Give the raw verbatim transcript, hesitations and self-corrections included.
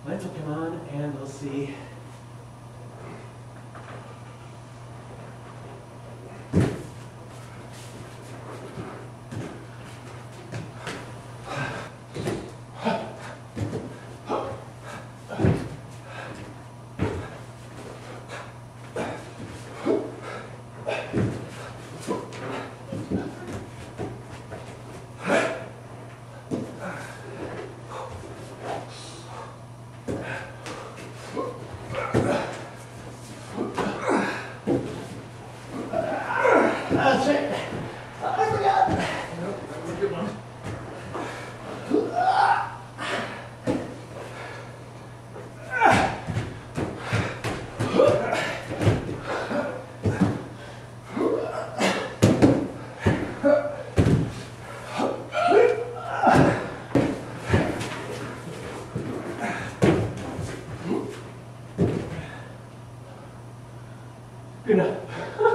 Lights will come on and we'll see. That's it. I forgot. Nope, that was a good one. Good enough.